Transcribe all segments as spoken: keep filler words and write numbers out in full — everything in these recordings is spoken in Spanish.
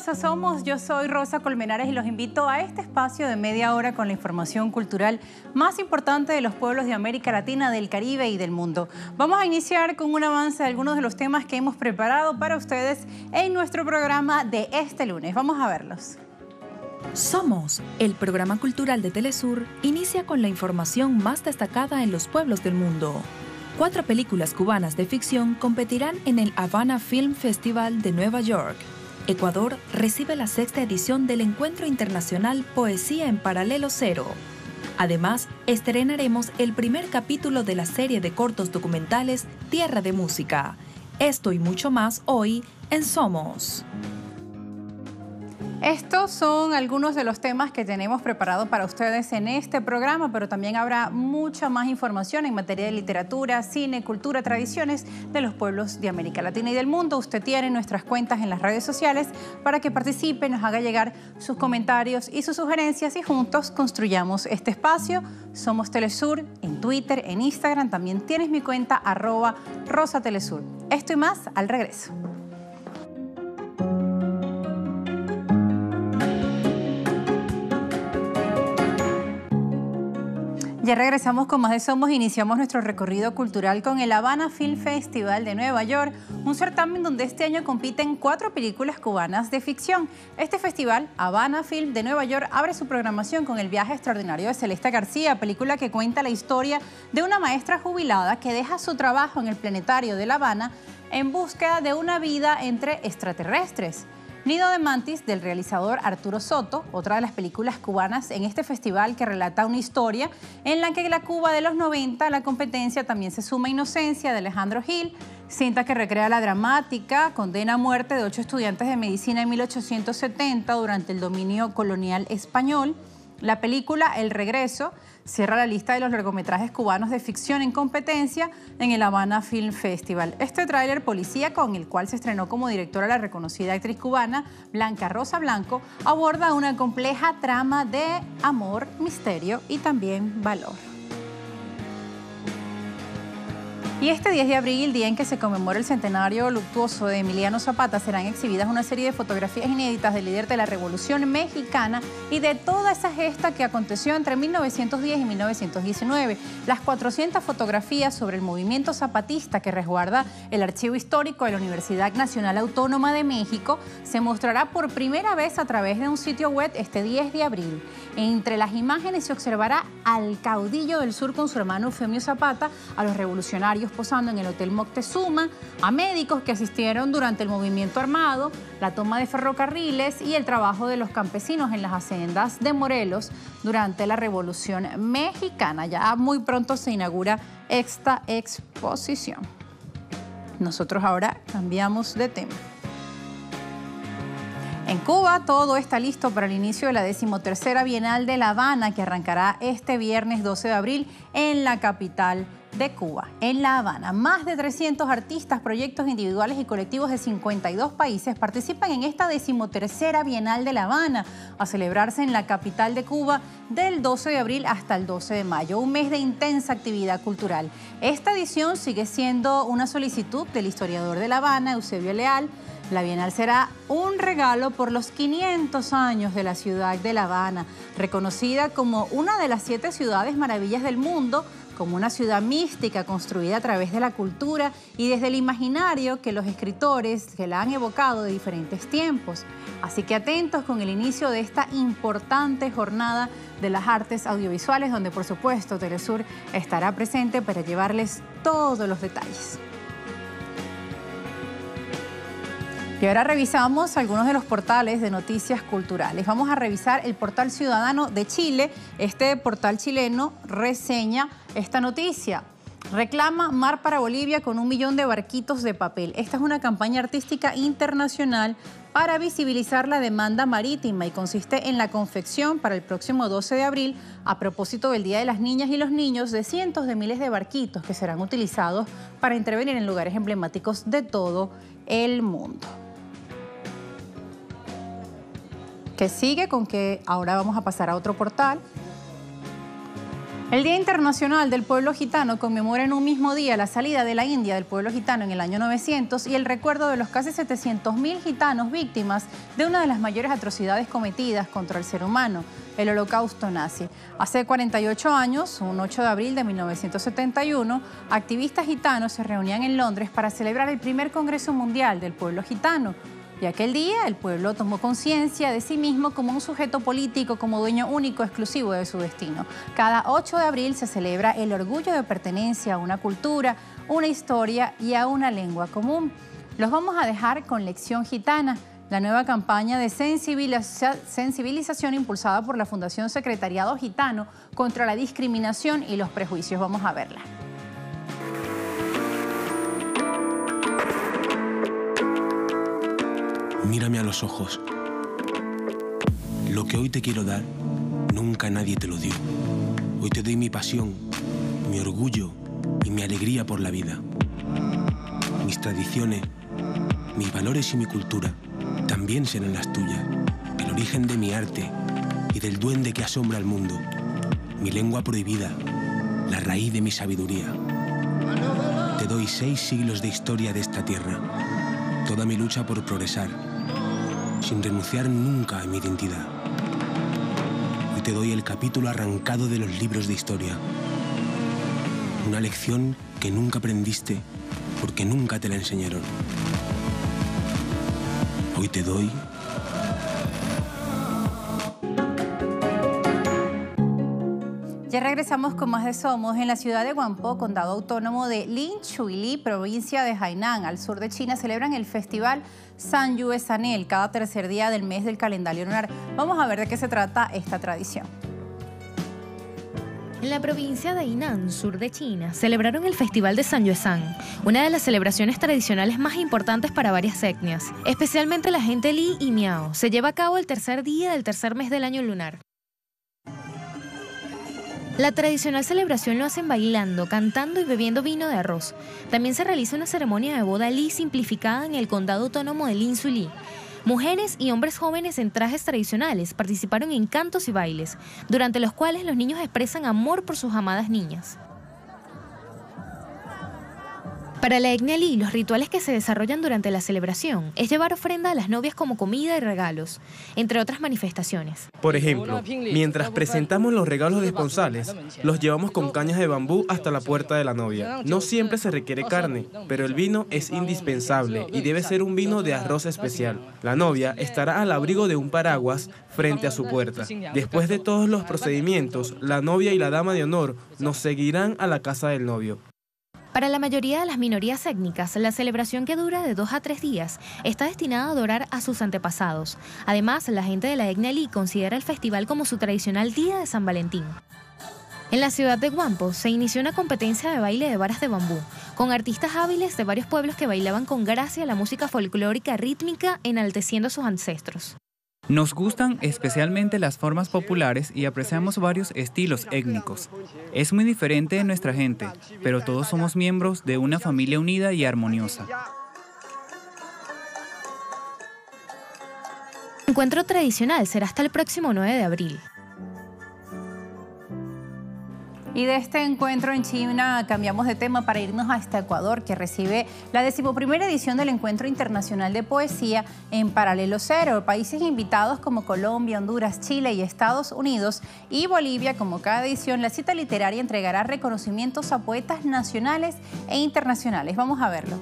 Bienvenidos a Somos, yo soy Rosa Colmenares y los invito a este espacio de media hora con la información cultural más importante de los pueblos de América Latina, del Caribe y del mundo. Vamos a iniciar con un avance de algunos de los temas que hemos preparado para ustedes en nuestro programa de este lunes. Vamos a verlos. Somos, el programa cultural de Telesur, inicia con la información más destacada en los pueblos del mundo. Cuatro películas cubanas de ficción competirán en el Havana Film Festival de Nueva York. Ecuador recibe la sexta edición del Encuentro Internacional Poesía en Paralelo Cero. Además, estrenaremos el primer capítulo de la serie de cortos documentales Tierra de Música. Esto y mucho más hoy en Somos. Estos son algunos de los temas que tenemos preparados para ustedes en este programa, pero también habrá mucha más información en materia de literatura, cine, cultura, tradiciones de los pueblos de América Latina y del mundo. Usted tiene nuestras cuentas en las redes sociales para que participe, nos haga llegar sus comentarios y sus sugerencias y juntos construyamos este espacio. Somos Telesur en Twitter, en Instagram. También tienes mi cuenta arroba Rosa Telesur. Esto y más al regreso. Ya regresamos con más de Somos. Iniciamos nuestro recorrido cultural con el Havana Film Festival de Nueva York, un certamen donde este año compiten cuatro películas cubanas de ficción. Este festival, Havana Film de Nueva York, abre su programación con El viaje extraordinario de Celeste García, película que cuenta la historia de una maestra jubilada que deja su trabajo en el planetario de La Habana en búsqueda de una vida entre extraterrestres. Nido de Mantis, del realizador Arturo Soto, otra de las películas cubanas en este festival que relata una historia en la que la Cuba de los noventa, la competencia también se suma Inocencia, de Alejandro Gil, cinta que recrea la dramática condena a muerte de ocho estudiantes de medicina en mil ochocientos setenta durante el dominio colonial español. La película El Regreso cierra la lista de los largometrajes cubanos de ficción en competencia en el Havana Film Festival. Este tráiler policía, con el cual se estrenó como directora la reconocida actriz cubana Blanca Rosa Blanco, aborda una compleja trama de amor, misterio y también valor. Y este diez de abril, día en que se conmemora el centenario luctuoso de Emiliano Zapata, serán exhibidas una serie de fotografías inéditas del líder de la Revolución Mexicana y de toda esa gesta que aconteció entre mil novecientos diez y mil novecientos diecinueve. Las cuatrocientas fotografías sobre el movimiento zapatista que resguarda el archivo histórico de la Universidad Nacional Autónoma de México se mostrará por primera vez a través de un sitio web este diez de abril. Entre las imágenes se observará al caudillo del sur con su hermano Eufemio Zapata, a los revolucionarios posando en el Hotel Moctezuma, a médicos que asistieron durante el movimiento armado, la toma de ferrocarriles y el trabajo de los campesinos en las haciendas de Morelos durante la Revolución Mexicana. Ya muy pronto se inaugura esta exposición. Nosotros ahora cambiamos de tema. En Cuba, todo está listo para el inicio de la decimotercera Bienal de La Habana, que arrancará este viernes doce de abril en la capital de Cuba, en La Habana. Más de trescientos artistas, proyectos individuales y colectivos de cincuenta y dos países participan en esta decimotercera Bienal de La Habana, a celebrarse en la capital de Cuba del doce de abril hasta el doce de mayo, un mes de intensa actividad cultural. Esta edición sigue siendo una solicitud del historiador de La Habana, Eusebio Leal. La Bienal será un regalo por los quinientos años de la ciudad de La Habana, reconocida como una de las siete ciudades maravillas del mundo, como una ciudad mística construida a través de la cultura y desde el imaginario que los escritores que la han evocado de diferentes tiempos. Así que atentos con el inicio de esta importante jornada de las artes audiovisuales, donde por supuesto Telesur estará presente para llevarles todos los detalles. Y ahora revisamos algunos de los portales de noticias culturales. Vamos a revisar el portal Ciudadano de Chile. Este portal chileno reseña esta noticia. Reclama mar para Bolivia con un millón de barquitos de papel. Esta es una campaña artística internacional para visibilizar la demanda marítima y consiste en la confección para el próximo doce de abril, a propósito del Día de las Niñas y los Niños, de cientos de miles de barquitos que serán utilizados para intervenir en lugares emblemáticos de todo el mundo. Que sigue con que ahora vamos a pasar a otro portal. El Día Internacional del Pueblo Gitano conmemora en un mismo día la salida de la India del pueblo gitano en el año novecientos y el recuerdo de los casi setecientos mil gitanos víctimas de una de las mayores atrocidades cometidas contra el ser humano, el Holocausto nazi. Hace cuarenta y ocho años, un ocho de abril de mil novecientos setenta y uno, activistas gitanos se reunían en Londres para celebrar el primer Congreso Mundial del Pueblo Gitano. Y aquel día el pueblo tomó conciencia de sí mismo como un sujeto político, como dueño único, exclusivo de su destino. Cada ocho de abril se celebra el orgullo de pertenencia a una cultura, una historia y a una lengua común. Los vamos a dejar con Lección Gitana, la nueva campaña de sensibiliza- sensibilización impulsada por la Fundación Secretariado Gitano contra la discriminación y los prejuicios. Vamos a verla. Mírame a los ojos. Lo que hoy te quiero dar, nunca nadie te lo dio. Hoy te doy mi pasión, mi orgullo y mi alegría por la vida. Mis tradiciones, mis valores y mi cultura también serán las tuyas. El origen de mi arte y del duende que asombra al mundo. Mi lengua prohibida, la raíz de mi sabiduría. Te doy seis siglos de historia de esta tierra. Toda mi lucha por progresar, sin renunciar nunca a mi identidad. Hoy te doy el capítulo arrancado de los libros de historia. Una lección que nunca aprendiste porque nunca te la enseñaron. Hoy te doy... Ya regresamos con más de Somos. En la ciudad de Huangpo, condado autónomo de Linchui, provincia de Hainan, al sur de China, celebran el festival San Yue Sanel cada tercer día del mes del calendario lunar. Vamos a ver de qué se trata esta tradición. En la provincia de Hainan, sur de China, celebraron el Festival de San Yuesan, una de las celebraciones tradicionales más importantes para varias etnias, especialmente la gente Li y Miao. Se lleva a cabo el tercer día del tercer mes del año lunar. La tradicional celebración lo hacen bailando, cantando y bebiendo vino de arroz. También se realiza una ceremonia de boda Li simplificada en el condado autónomo de Linsuli. Mujeres y hombres jóvenes en trajes tradicionales participaron en cantos y bailes, durante los cuales los niños expresan amor por sus amadas niñas. Para la etnia Li, los rituales que se desarrollan durante la celebración es llevar ofrenda a las novias como comida y regalos, entre otras manifestaciones. Por ejemplo, mientras presentamos los regalos esponsales, los llevamos con cañas de bambú hasta la puerta de la novia. No siempre se requiere carne, pero el vino es indispensable y debe ser un vino de arroz especial. La novia estará al abrigo de un paraguas frente a su puerta. Después de todos los procedimientos, la novia y la dama de honor nos seguirán a la casa del novio. Para la mayoría de las minorías étnicas, la celebración, que dura de dos a tres días, está destinada a adorar a sus antepasados. Además, la gente de la etnia Li considera el festival como su tradicional día de San Valentín. En la ciudad de Huangpo se inició una competencia de baile de varas de bambú, con artistas hábiles de varios pueblos que bailaban con gracia la música folclórica rítmica, enalteciendo a sus ancestros. Nos gustan especialmente las formas populares y apreciamos varios estilos étnicos. Es muy diferente de nuestra gente, pero todos somos miembros de una familia unida y armoniosa. El encuentro tradicional será hasta el próximo nueve de abril. Y de este encuentro en China cambiamos de tema para irnos hasta Ecuador, que recibe la decimoprimera edición del Encuentro Internacional de Poesía en Paralelo Cero. Países invitados como Colombia, Honduras, Chile y Estados Unidos, y Bolivia. Como cada edición, la cita literaria entregará reconocimientos a poetas nacionales e internacionales. Vamos a verlo.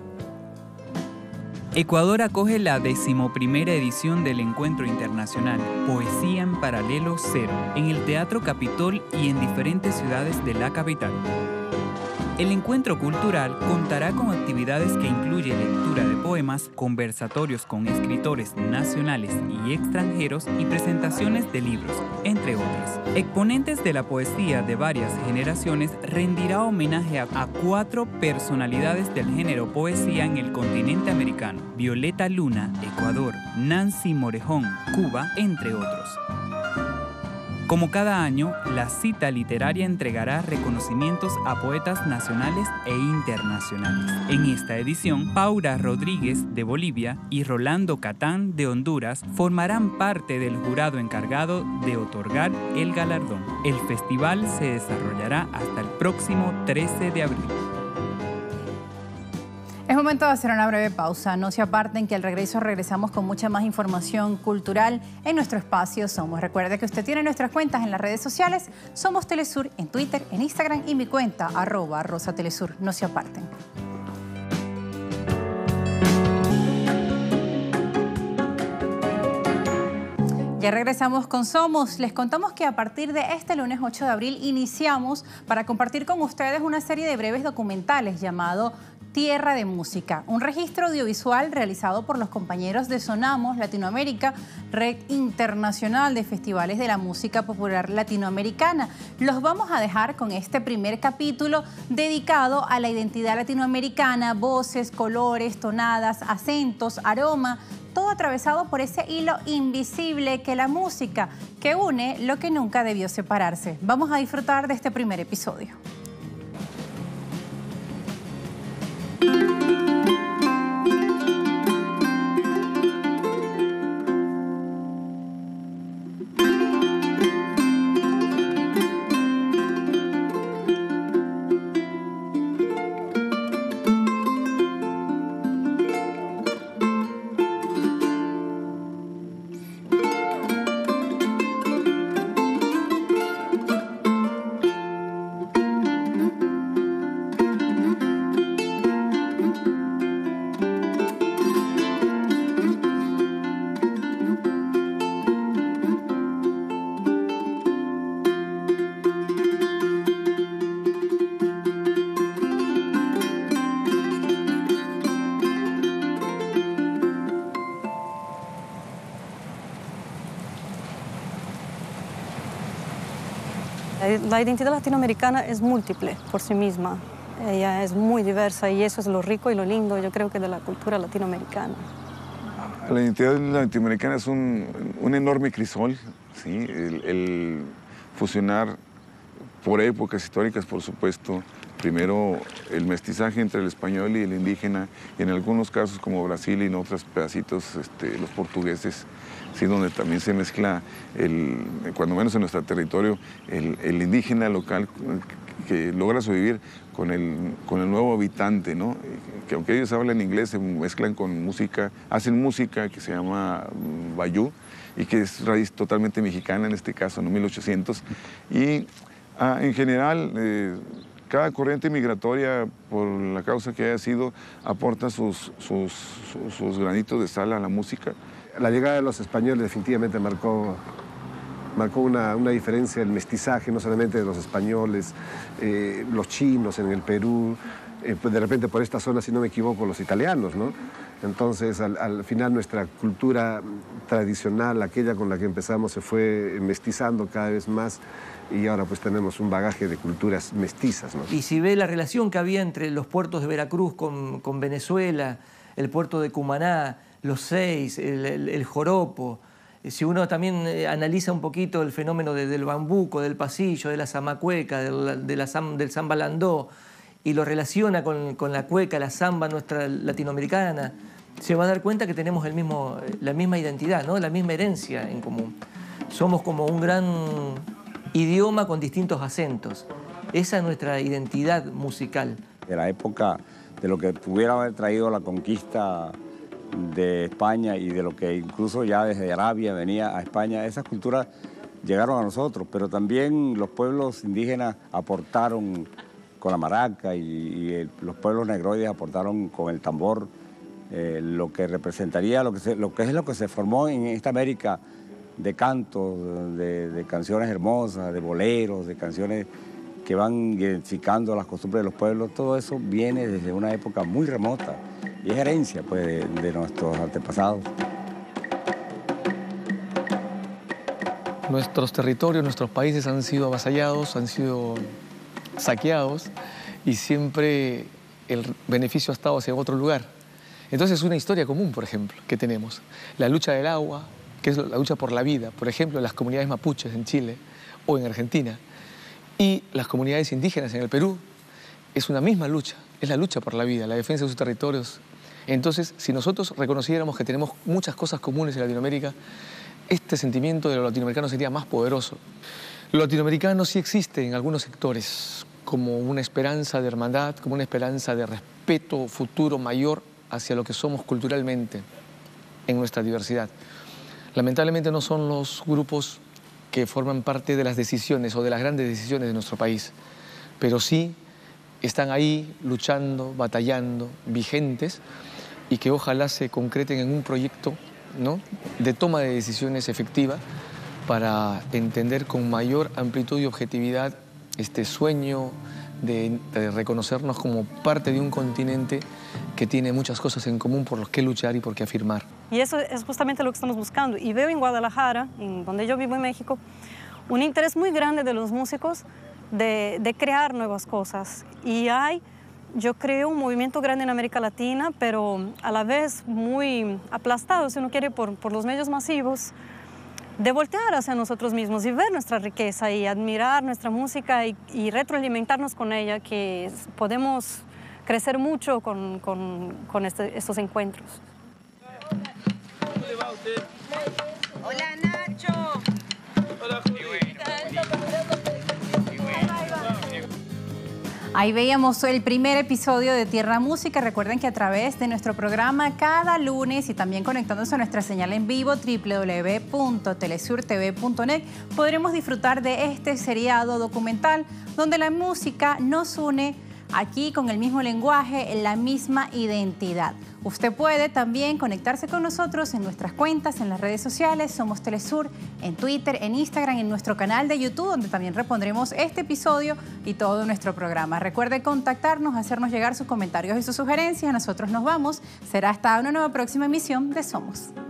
Ecuador acoge la decimoprimera edición del Encuentro Internacional Poesía en Paralelo Cero en el Teatro Capitol y en diferentes ciudades de la capital. El encuentro cultural contará con actividades que incluyen lectura de poemas, conversatorios con escritores nacionales y extranjeros y presentaciones de libros, entre otras. Exponentes de la poesía de varias generaciones rendirá homenaje a, a cuatro personalidades del género poesía en el continente americano: Violeta Luna, Ecuador; Nancy Morejón, Cuba, entre otros. Como cada año, la cita literaria entregará reconocimientos a poetas nacionales e internacionales. En esta edición, Paula Rodríguez, de Bolivia, y Rolando Catán, de Honduras, formarán parte del jurado encargado de otorgar el galardón. El festival se desarrollará hasta el próximo trece de abril. Es momento de hacer una breve pausa. No se aparten, que al regreso regresamos con mucha más información cultural en nuestro espacio Somos. Recuerde que usted tiene nuestras cuentas en las redes sociales. Somos Telesur en Twitter, en Instagram y mi cuenta arroba Rosa Telesur. No se aparten. Ya regresamos con Somos. Les contamos que a partir de este lunes ocho de abril iniciamos para compartir con ustedes una serie de breves documentales llamado Tierra de Música, un registro audiovisual realizado por los compañeros de Sonamos Latinoamérica, Red Internacional de Festivales de la Música Popular Latinoamericana. Los vamos a dejar con este primer capítulo dedicado a la identidad latinoamericana, voces, colores, tonadas, acentos, aroma, todo atravesado por ese hilo invisible que la música, que une lo que nunca debió separarse. Vamos a disfrutar de este primer episodio. La identidad latinoamericana es múltiple por sí misma. Ella es muy diversa y eso es lo rico y lo lindo, yo creo que, de la cultura latinoamericana. La identidad latinoamericana es un, un enorme crisol, ¿sí? el, el fusionar por épocas históricas, por supuesto, primero el mestizaje entre el español y el indígena, y en algunos casos como Brasil y en otros pedacitos este, los portugueses, sí, donde también se mezcla, el, cuando menos en nuestro territorio, el, el indígena local que logra sobrevivir con el, con el nuevo habitante, ¿no? Que aunque ellos hablan inglés, se mezclan con música, hacen música que se llama bayú y que es raíz totalmente mexicana en este caso, ¿no? mil ochocientos. Y ah, en general, eh, cada corriente migratoria, por la causa que haya sido, aporta sus, sus, sus, sus granitos de sal a la música. La llegada de los españoles definitivamente marcó, marcó una, una diferencia, el mestizaje, no solamente de los españoles, eh, los chinos en el Perú, eh, pues de repente por esta zona, si no me equivoco, los italianos, ¿no? Entonces, al, al final nuestra cultura tradicional, aquella con la que empezamos, se fue mestizando cada vez más y ahora pues tenemos un bagaje de culturas mestizas, ¿no? Y si ve la relación que había entre los puertos de Veracruz con, con Venezuela, el puerto de Cumaná, los seis, el, el, el joropo, si uno también analiza un poquito el fenómeno de, del bambuco, del pasillo, de la zamacueca, del, de la, del samba landó, y lo relaciona con, con la cueca, la samba nuestra latinoamericana, se va a dar cuenta que tenemos el mismo, la misma identidad, ¿no? La misma herencia en común. Somos como un gran idioma con distintos acentos. Esa es nuestra identidad musical. De la época de lo que pudiera haber traído la conquista de España y de lo que incluso ya desde Arabia venía a España, esas culturas llegaron a nosotros, pero también los pueblos indígenas aportaron con la maraca y, y el, los pueblos negroides aportaron con el tambor, eh, lo que representaría, lo que, se, lo que es lo que se formó en esta América de cantos, de, de canciones hermosas, de boleros, de canciones que van identificando las costumbres de los pueblos. Todo eso viene desde una época muy remota y es herencia pues, de, de nuestros antepasados. Nuestros territorios, nuestros países han sido avasallados, han sido saqueados y siempre el beneficio ha estado hacia otro lugar. Entonces es una historia común, por ejemplo, que tenemos. La lucha del agua, que es la lucha por la vida. Por ejemplo, las comunidades mapuches en Chile o en Argentina. Y las comunidades indígenas en el Perú es una misma lucha, es la lucha por la vida, la defensa de sus territorios. Entonces, si nosotros reconociéramos que tenemos muchas cosas comunes en Latinoamérica, este sentimiento de lo latinoamericano sería más poderoso. Lo latinoamericano sí existe en algunos sectores, como una esperanza de hermandad, como una esperanza de respeto futuro mayor hacia lo que somos culturalmente en nuestra diversidad. Lamentablemente no son los grupos que forman parte de las decisiones o de las grandes decisiones de nuestro país, pero sí están ahí luchando, batallando, vigentes, y que ojalá se concreten en un proyecto, ¿no?, de toma de decisiones efectiva para entender con mayor amplitud y objetividad este sueño de, de reconocernos como parte de un continente que tiene muchas cosas en común por los que luchar y por qué afirmar. Y eso es justamente lo que estamos buscando. Y veo en Guadalajara, en donde yo vivo en México, un interés muy grande de los músicos de, de crear nuevas cosas. Y hay, yo creo, un movimiento grande en América Latina, pero a la vez muy aplastado, si uno quiere, por, por los medios masivos, de voltear hacia nosotros mismos y ver nuestra riqueza y admirar nuestra música y, y retroalimentarnos con ella, que podemos crecer mucho con, con, con este, estos encuentros. ¿Cómo le va a usted? Hola, Nacho. Hola, Juli. Ahí veíamos el primer episodio de Tierra Música. Recuerden que a través de nuestro programa cada lunes y también conectándose a nuestra señal en vivo doble u doble u doble u punto telesur t v punto net podremos disfrutar de este seriado documental donde la música nos une aquí con el mismo lenguaje, en la misma identidad. Usted puede también conectarse con nosotros en nuestras cuentas, en las redes sociales. Somos Telesur, en Twitter, en Instagram, en nuestro canal de YouTube, donde también repondremos este episodio y todo nuestro programa. Recuerde contactarnos, hacernos llegar sus comentarios y sus sugerencias. Nosotros nos vamos. Será hasta una nueva próxima emisión de Somos.